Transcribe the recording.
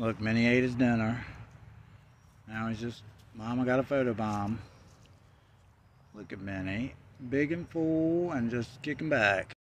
Look, Minnie ate his dinner. Now he's just, Mama got a photobomb. Look at Minnie, big and full and just kicking back.